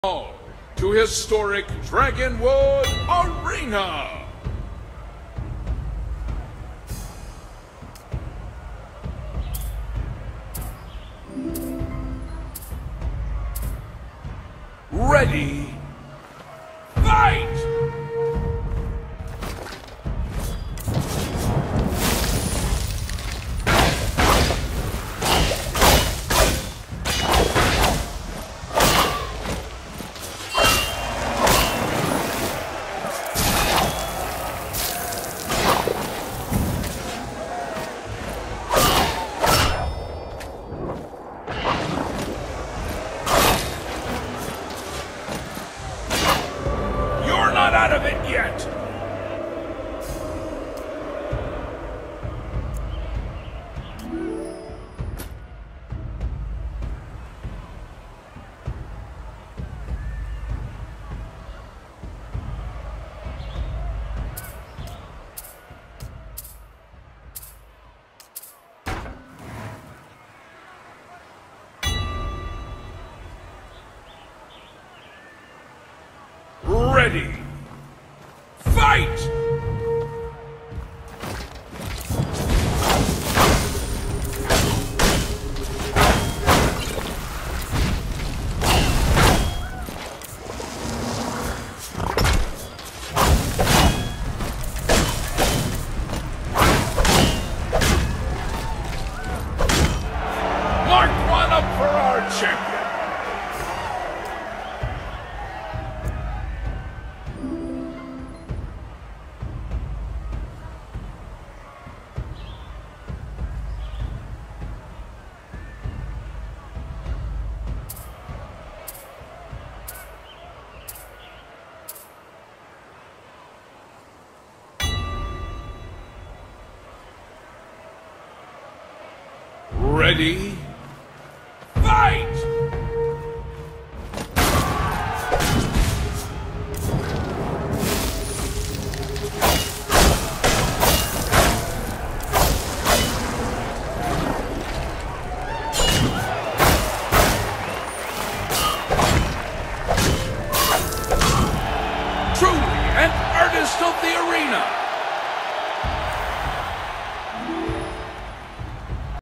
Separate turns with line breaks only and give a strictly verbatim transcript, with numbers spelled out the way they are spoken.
To historic Dragonwood Arena. Ready, fight! Not out of it yet! Ready! Fight! Mark one up for our champion! Ready, fight! Truly an artist of the arena.